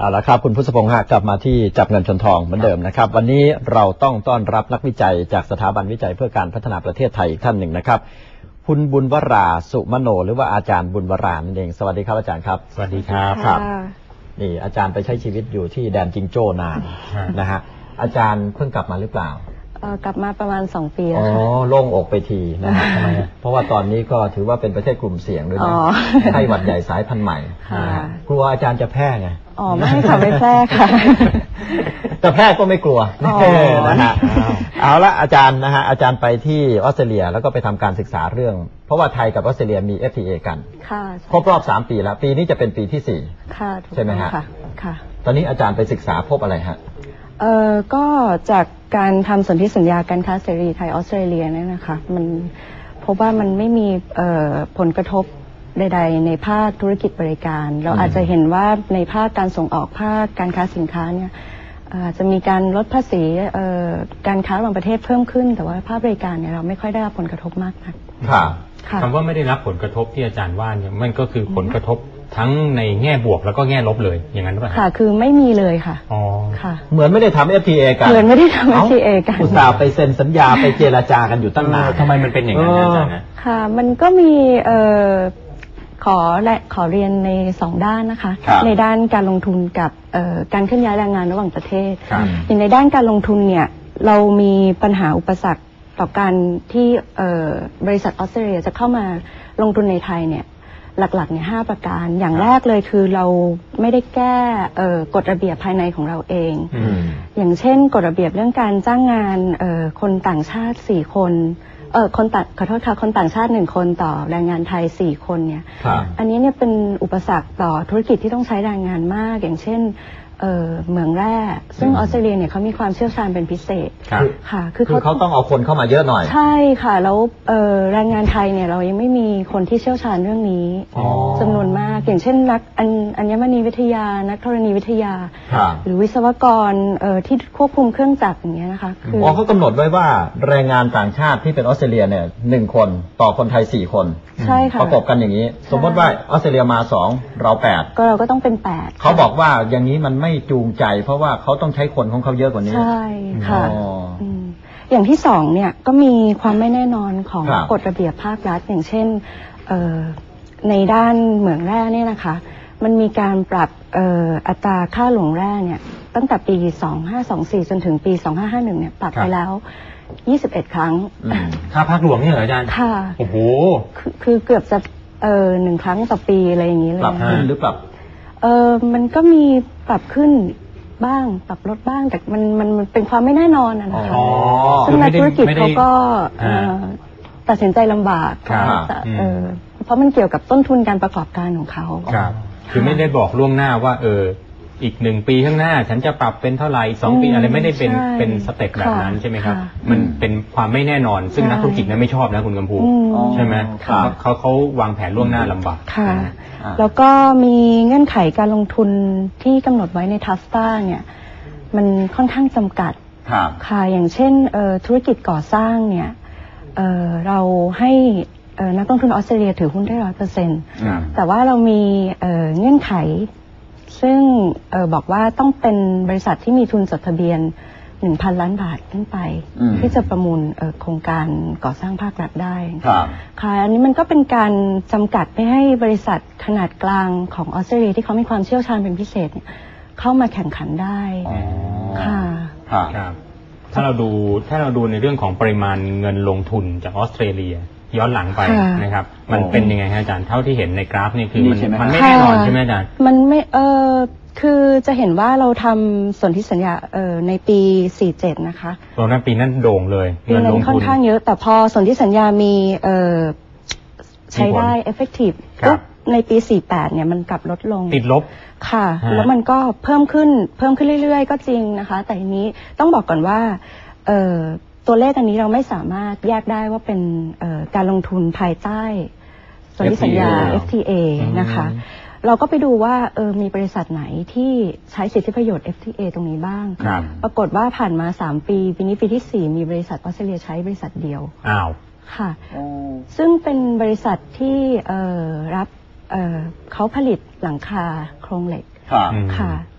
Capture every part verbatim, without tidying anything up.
เอาละครับคุณพุทธพงษ์ฮะกลับมาที่จับเงินชนทองเหมือนเดิมนะครับวันนี้เราต้องต้อนรับนักวิจัยจากสถาบันวิจัยเพื่อการพัฒนาประเทศไทยอีกท่านหนึ่งนะครับคุณบุญวราสุมโนหรือว่าอาจารย์บุญวรานั่นเองสวัสดีครับอาจารย์ครับสวัสดีครับครับนี่อาจารย์ไปใช้ชีวิตอยู่ที่แดนจิงโจ้นานนะฮะอาจารย์เพิ่งกลับมาหรือเปล่ากลับมาประมาณสองปีแล้วค่ะอ๋อโล่งอกไปทีนะฮะทำไมเพราะว่าตอนนี้ก็ถือว่าเป็นประเทศกลุ่มเสี่ยงด้วยนะไข้หวัดใหญ่สายพันธุ์ใหม่กลัวอาจารย์จะแพร่ไงอ๋อไม่ค่ะไม่แพร่ค่ะแต่แพร่ก็ไม่กลัวนะฮะเอาละอาจารย์นะฮะอาจารย์ไปที่ออสเตรเลียแล้วก็ไปทำการศึกษาเรื่องเพราะว่าไทยกับออสเตรเลียมี เอฟ ที เอ กันครบรอบสามปีแล้วปีนี้จะเป็นปีที่สี่ใช่ไหมฮะค่ะตอนนี้อาจารย์ไปศึกษาพบอะไรฮะเอ่อก็จากการทำสนธิสัญญาการค้าเสรีไทยออสเตรเลียเนี่ยนะคะมันพบว่ามันไม่มีผลกระทบใดๆในภาคธุรกิจบริการเราอาจจะเห็นว่าในภาคการส่งออกภาคการค้าสินค้าเนี่ยจะมีการลดภาษีการค้าระหว่างประเทศเพิ่มขึ้นแต่ว่าภาคบริการเนี่ยเราไม่ค่อยได้รับผลกระทบมากนักคำว่าไม่ได้รับผลกระทบที่อาจารย์ว่าเนี่ยมันก็คือผลกระทบทั้งในแง่บวกแล้วก็แง่ลบเลยอย่างนั้นป่ะค่ะคือไม่มีเลยค่ะอ๋อค่ะเหมือนไม่ได้ทำ เอฟ ที เอ กันเหมือนไม่ได้ทำ เอฟ ที เอ กันอุตส่าห์ไปเซ็นสัญญาไปเจรจากันอยู่ตั้งนานทำไมมันเป็นอย่างนั้นอาจารย์นะค่ะมันก็มีเอ่อขอและขอเรียนในสองด้านนะคะในด้านการลงทุนกับการเคลื่อนย้ายแรงงานระหว่างประเทศอย่างในด้านการลงทุนเนี่ยเรามีปัญหาอุปสรรคต่อการที่บริษัทออสเตรเลียจะเข้ามาลงทุนในไทยเนี่ยหลักๆเนี่ยห้าประการอย่างแรกเลยคือเราไม่ได้แก้กฎระเบียบภายในของเราเองอย่างเช่นกฎระเบียบเรื่องการจ้างงานคนต่างชาติสี่คนเออคนต่างขอโทษค่ะคนต่างชาติหนึ่งคนต่อแรงงานไทยสี่คนเนี่ยอันนี้เนี่ยเป็นอุปสรรคต่อธุรกิจที่ต้องใช้แรงงานมากอย่างเช่นเอ่อเหมืองแร่ซึ่งออสเตรเลียเนี่ยเขามีความเชี่ยวชาญเป็นพิเศษค่ะคือเขาต้องเอาคนเข้ามาเยอะหน่อยใช่ค่ะแล้วเอ่อแรงงานไทยเนี่ยเรายังไม่มีคนที่เชี่ยวชาญเรื่องนี้จำนวนมากอย่างเช่นนักอัญมณีวิทยานักธรณีวิทยาหรือวิศวกรเอ่อที่ควบคุมเครื่องจักรอย่างเงี้ยนะคะคืออ๋อเขากำหนดไว้ว่าแรงงานต่างชาติที่เป็นออสเตรเลียเนี่ยหนึ่งคนต่อคนไทยสี่คนใช่ค่ะประกบกันอย่างนี้สมมติว่าออสเตรเลียมาสองเราแปดก็เราก็ต้องเป็นแปดเขาบอกว่าอย่างนี้มันไม่จูงใจเพราะว่าเขาต้องใช้คนของเขาเยอะกว่านี้ใช่ค่ะอย่างที่สองเนี่ยก็มีความไม่แน่นอนของกฎระเบียบภาครัฐอย่างเช่นในด้านเหมืองแร่เนี่ยนะคะมันมีการปรับอัตราค่าหลวงแร่เนี่ยตั้งแต่ปีสองพันห้าร้อยยี่สิบสี่จนถึงปีสองพันห้าร้อยห้าสิบเอ็ดเนี่ยปรับไปแล้วยี่สิบเอ็ดครั้งค่าภาคหลวงนี่เหรออาจารย์ค่ะโอ้โหคือเกือบจะเออหนึ่งครั้งต่อปีอะไรอย่างนี้เลยปรับขึ้นหรือปรับเออมันก็มีปรับขึ้นบ้างปรับลดบ้างแต่มันมันมันเป็นความไม่แน่นอนนะคะซึ่งนักธุรกิจเขาก็ตัดสินใจลำบากเออเพราะมันเกี่ยวกับต้นทุนการประกอบการของเขาครับคือไม่ได้บอกล่วงหน้าว่าเอออีกหนึ่งปีข้างหน้าฉันจะปรับเป็นเท่าไหร่สองปีอะไรไม่ได้เป็นเป็นสเต็ปแบบนั้นใช่ไหมครับมันเป็นความไม่แน่นอนซึ่งนักธุรกิจนั้นไม่ชอบนะคุณกำพูใช่ไหมเขาเขาวางแผนล่วงหน้าลำบากค่ะแล้วก็มีเงื่อนไขการลงทุนที่กำหนดไว้ในทัสตาเนี่ยมันค่อนข้างจำกัดค่ะอย่างเช่นธุรกิจก่อสร้างเนี่ยเราให้นักลงทุนออสเตรเลียถือหุ้นได้ร้อยเปอร์เซ็นต์แต่ว่าเรามีเงื่อนไขซึ่งออบอกว่าต้องเป็นบริษัทที่มีทุนจดทะเบียน หนึ่งพัน ล้านบาทขึ้นไปที่จะประมูลโครงการก่อสร้างภาครัฐได้ค่ะอันนี้มันก็เป็นการจำกัดไม่ให้บริษัทขนาดกลางของออสเตรเลียที่เขามีความเชี่ยวชาญเป็นพิเศษเนี่ยเข้ามาแข่งขันได้ค่ะครับถ้าเราดูถ้าเราดูในเรื่องของปริมาณเงินลงทุนจากออสเตรเลียย้อนหลังไปนะครับมันเป็นยังไงฮะอาจารย์เท่าที่เห็นในกราฟนี่คือมันมันไม่แน่นอนใช่ไหมอาจารย์มันไม่เออคือจะเห็นว่าเราทำสนธิสัญญาเออในปีสี่สิบเจ็ดนะคะตอนนั้นปีนั้นโด่งเลยเงินลงทุนค่อนข้างเยอะแต่พอสนธิสัญญามีเออใช้ได้ effective ปุ๊บในปีสี่สิบแปดเนี่ยมันกลับลดลงติดลบค่ะแล้วมันก็เพิ่มขึ้นเพิ่มขึ้นเรื่อยๆก็จริงนะคะแต่ทีนี้ต้องบอกก่อนว่าเออตัวเลขอันนี้เราไม่สามารถแยกได้ว่าเป็นการลงทุนภายใต้สนธิสัญญา เอฟ ที เอ นะคะเราก็ไปดูว่าเออมีบริษัทไหนที่ใช้สิทธิประโยชน์ เอฟ ที เอ ตรงนี้บ้างปรากฏว่าผ่านมาสามปีปีนี้ปีที่สี่มีบริษัทออสเตรเลียใช้บริษัทเดียวอ้าวค่ะซึ่งเป็นบริษัทที่เออรับเออเขาผลิตหลังคาโครงเหล็กค่ะ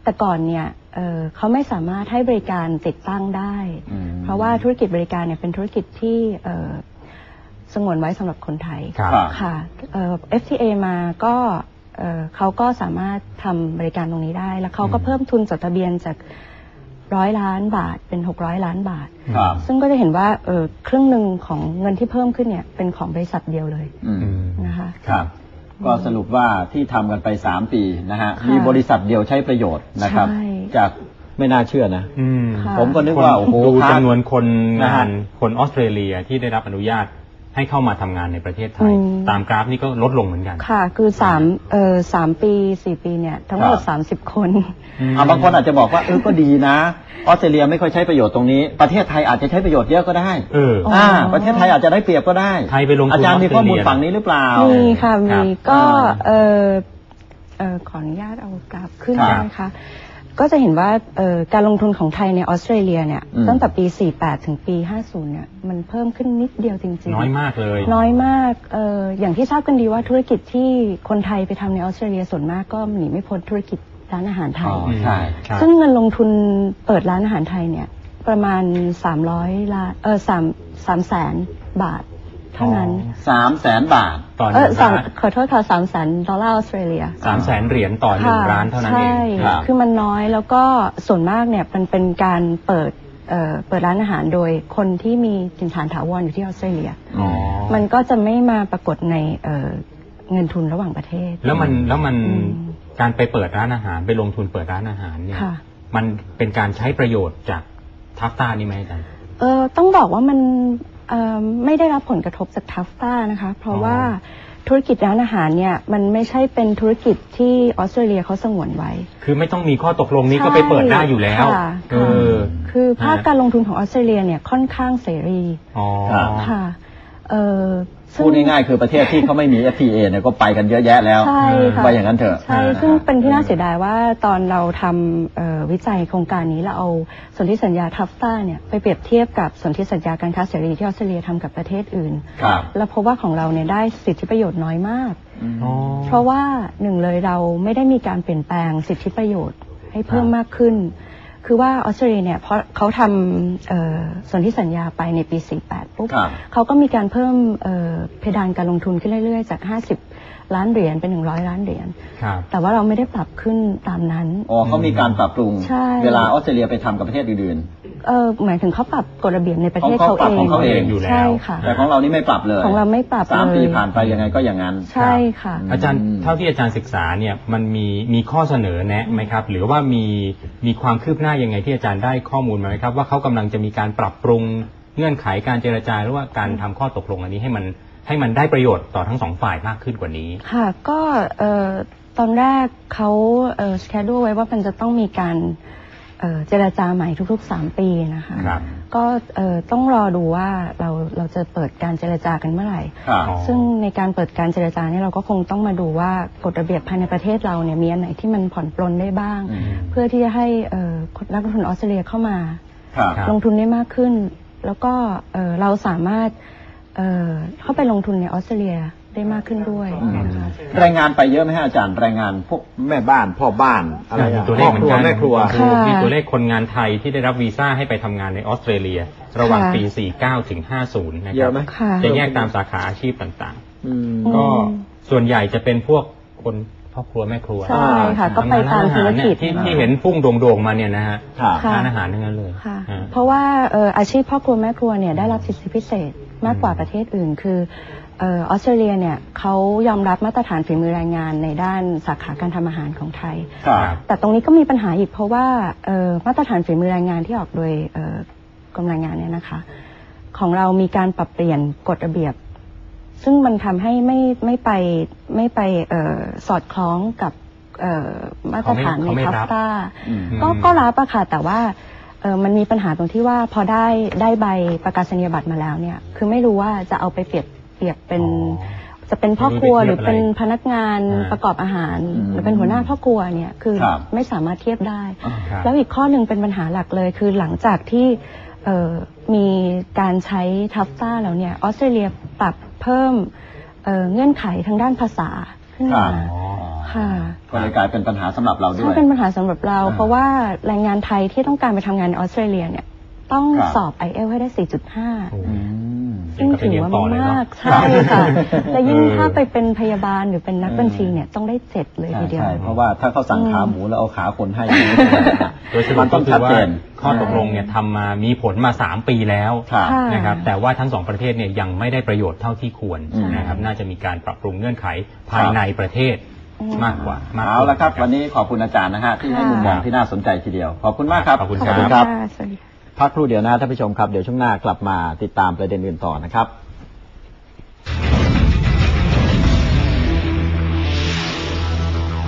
แต่ก่อนเนี่ยเอ่อเขาไม่สามารถให้บริการติดตั้งได้เพราะว่าธุรกิจบริการเนี่ยเป็นธุรกิจที่เอ่อสงวนไว้สำหรับคนไทยค่ะเอ่อ เอฟ ที เอ มาก็เอ่อเขาก็สามารถทำบริการตรงนี้ได้แล้วเขาก็เพิ่มทุนจดทะเบียนจากร้อยล้านบาทเป็นหกร้อยล้านบาทซึ่งก็จะเห็นว่าเออครึ่งหนึ่งของเงินที่เพิ่มขึ้นเนี่ยเป็นของบริษัทเดียวเลยนะคะครับก็สรุปว่าที่ทำกันไปสามปีนะฮะมีบริษัทเดียวใช้ประโยชน์นะครับจากไม่น่าเชื่อนะผมก็นึกว่าโอ้โหดูจำนวนคนงานคนออสเตรเลียที่ได้รับอนุญาตให้เข้ามาทำงานในประเทศไทยตามกราฟนี่ก็ลดลงเหมือนกันค่ะคือสามเอ่อสามปีสี่ปีเนี่ยทั้งหมดสามสิบคนอ่าบางคนอาจจะบอกว่าเออก็ดีนะออสเตรเลียไม่ค่อยใช้ประโยชน์ตรงนี้ประเทศไทยอาจจะใช้ประโยชน์เยอะก็ได้เอออ่าประเทศไทยอาจจะได้เปรียบก็ได้ไทยไปลงทุนอาจารย์มีข้อมูลฝั่งนี้หรือเปล่ามีค่ะมีก็เออเออขออนุญาตเอากราฟขึ้นนะคะก็จะเห็นว่าการลงทุนของไทยในออสเตรเลียเนี่ยตั้งแต่ปีสี่สิบแปดถึงปีห้าสิบเนี่ยมันเพิ่มขึ้นนิดเดียวจริงๆน้อยมากเลยน้อยมากเอ่ออย่างที่ทราบกันดีว่าธุรกิจที่คนไทยไปทำในออสเตรเลียส่วนมากก็หนีไม่พ้นธุรกิจร้านอาหารไทยใช่ซึ่งเงินลงทุนเปิดร้านอาหารไทยเนี่ยประมาณสามร้อยล้านเออสามสามแสนบาทเท่านั้นสามแสนบาทต่อหนึ่งร้านขอโทษค่ะสามแสนดอลลาร์ออสเตรเลียสามแสนเหรียญต่อหนึ่งร้านเท่านั้นเองใช่คือมันน้อยแล้วก็ส่วนมากเนี่ยมันเป็นการเปิดเอ่อเปิดร้านอาหารโดยคนที่มีถิ่นฐานถาวรอยู่ที่ออสเตรเลียมันก็จะไม่มาปรากฏในเอ่อเงินทุนระหว่างประเทศแล้วมันแล้วมันการไปเปิดร้านอาหารไปลงทุนเปิดร้านอาหารเนี่ยมันเป็นการใช้ประโยชน์จากทัฟต้านี่ไหมอาจารย์เออต้องบอกว่ามันไม่ได้รับผลกระทบจากทัฟต้านะคะเพราะว่าธุรกิจร้านอาหารเนี่ยมันไม่ใช่เป็นธุรกิจที่ออสเตรเลียเขาสงวนไว้คือไม่ต้องมีข้อตกลงนี้ก็ไปเปิดได้อยู่แล้วเออคือภาคการลงทุนของออสเตรเลียเนี่ยค่อนข้างเสรีอ๋อค่ะเออพูดง่ายๆคือประเทศที่เขาไม่มี เอฟ ที เอ เนี่ยก็ไปกันเยอะแยะแล้วไปอย่างนั้นเถอะใช่ซึ่งเป็นที่น่าเสียดายว่าตอนเราทำวิจัยโครงการนี้เราเอาสนธิสัญญาทัฟต้าเนี่ยไปเปรียบเทียบกับสนธิสัญญาการค้าเสรีที่ออสเตรเลียทำกับประเทศอื่นแล้วพบว่าของเราเนี่ยได้สิทธิประโยชน์น้อยมากเพราะว่าหนึ่งเลยเราไม่ได้มีการเปลี่ยนแปลงสิทธิประโยชน์ให้เพิ่มมากขึ้นคือว่าออสเตรเลียเนี่ยเพราะเขาทำส่วนที่สัญญาไปในปีสี่สิบแปดปุ๊บเขาก็มีการเพิ่มเพดานการลงทุนขึ้นเรื่อยๆจากห้าสิบล้านเหรียญเป็นหนึ่งร้อยล้านเหรียญแต่ว่าเราไม่ได้ปรับขึ้นตามนั้นอ๋อเขามีการปรับปรุงเวลาออสเตรเลียไปทำกับประเทศอื่นๆเออหมายถึงเขาปรับกฎระเบียบในประเทศเขาเองของเขาเองอยู่แล้วแต่ของเรานี่ไม่ปรับเลยของเราไม่ปรับสามปีผ่านไปยังไงก็อย่างนั้นใช่ค่ะอาจารย์เท่าที่อาจารย์ศึกษาเนี่ยมันมีมีข้อเสนอแนะไหมครับหรือว่ามีมีความคืบหน้ายังไงที่อาจารย์ได้ข้อมูลมาไหมครับว่าเขากำลังจะมีการปรับปรุงเงื่อนไขการเจรจาหรือว่าการทำข้อตกลงอันนี้ให้มันให้มันได้ประโยชน์ต่อทั้งสองฝ่ายมากขึ้นกว่านี้ค่ะก็เอ่อตอนแรกเขาเอ่อสแคดูไว้ว่ามันจะต้องมีการเอ่อเจรจาใหม่ทุกๆสามปีนะคะก็เอ่อต้องรอดูว่าเราเราจะเปิดการเจรจากันเมื่อไหร่ซึ่งในการเปิดการเจรจาเนี่ยเราก็คงต้องมาดูว่ากฎระเบียบภายในประเทศเราเนี่ยมีอันไหนที่มันผ่อนปลนได้บ้างเพื่อที่จะให้เอ่อนักลงทุนออสเตรเลียเข้ามาลงทุนได้มากขึ้นแล้วก็เอ่อเราสามารถเอ่อเข้าไปลงทุนในออสเตรเลียได้มากขึ้นด้วยนะคะแรงงานไปเยอะไหมฮะอาจารย์แรงงานพวกแม่บ้านพ่อบ้านอะไรตัวเลขเหมือนกันแม่ครัวมีตัวเลขคนงานไทยที่ได้รับวีซ่าให้ไปทำงานในออสเตรเลียระหว่างปีสี่สิบเก้าถึงห้าสิบนะครับจะแยกตามสาขาอาชีพต่างๆก็ส่วนใหญ่จะเป็นพวกคนพ่อครัวแม่ครัวใช่ค่ะก็ไปตามธุรกิจที่ที่เห็นพุ่งโด่งๆมาเนี่ยนะฮะร้านอาหารทั้งนั้นเลยเพราะว่าอาชีพพ่อครัวแม่ครัวเนี่ยได้รับสิทธิพิเศษมากกว่าประเทศอื่นคือออสเตรเลียเนี่ยเขายอมรับมาตรฐานฝีมือแรงงานในด้านสาขาการทำอาหารของไทยแต่ตรงนี้ก็มีปัญหาอีกเพราะว่ามาตรฐานฝีมือแรงงานที่ออกโดยกรมแรงงานเนี่ยนะคะของเรามีการปรับเปลี่ยนกฎระเบียบซึ่งมันทำให้ไม่ไม่ไปไม่ไปสอดคล้องกับมาตรฐานในทัฟต้าก็ก็รับอะค่ะแต่ว่าเออมันมีปัญหาตรงที่ว่าพอได้ได้ใบประกาศนียบัตรมาแล้วเนี่ยคือไม่รู้ว่าจะเอาไปเปรียบเปรียบเป็นจะเป็นพ่อครัวหรือเป็นพนักงานประกอบอาหารหรือเป็นหัวหน้าพ่อครัวเนี่ยคือไม่สามารถเทียบได้แล้วอีกข้อหนึ่งเป็นปัญหาหลักเลยคือหลังจากที่มีการใช้ทัฟต้าแล้วเนี่ยออสเตรเลียปรับเพิ่มเงื่อนไขทางด้านภาษาขึ้นมาค่ะก็เลยกลายเป็นปัญหาสำหรับเราด้วยใช่เป็นปัญหาสำหรับเรา เพราะว่าแรงงานไทยที่ต้องการไปทำงานในออสเตรเลียเนี่ยต้องสอบ ไอ เอล ให้ได้ สี่จุดห้า ซึ่งถือว่ามากใช่ค่ะและยิ่งถ้าไปเป็นพยาบาลหรือเป็นนักบัญชีเนี่ยต้องได้เจ็ดเลยทีเดียวใช่เพราะว่าถ้าเขาสั่งขาหมูแล้วเอาขาคนให้โดยสรุปก็คือว่าข้อตกลงเนี่ยทำมามีผลมาสามปีแล้วนะครับแต่ว่าทั้งสองประเทศเนี่ยยังไม่ได้ประโยชน์เท่าที่ควรนะครับน่าจะมีการปรับปรุงเงื่อนไขภายในประเทศมากกว่าเอาละครับวันนี้ขอบคุณอาจารย์นะฮะที่ให้มุมมองที่น่าสนใจทีเดียวขอบคุณมากครับขอบคุณครับพักครู่เดียวนะท่านผู้ชมครับเดี๋ยวช่วงหน้ากลับมาติดตามประเด็นอื่นต่อนะครับ